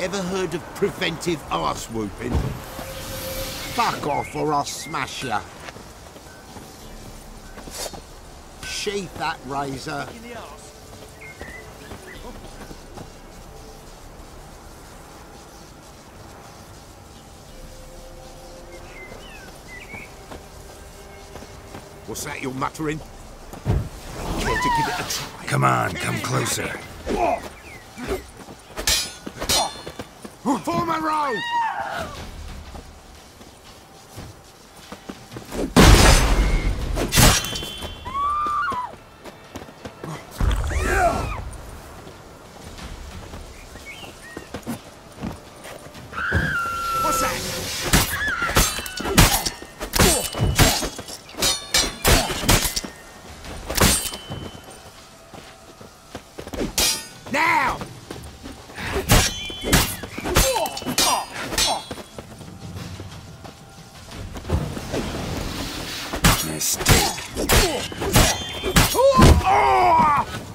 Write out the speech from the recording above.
Ever heard of preventive arse whooping? Fuck off or I'll smash ya. Sheath that razor. What's that you're muttering? Care to give it a try? Come on, come closer. Form a row! What's that? Now! Mistake.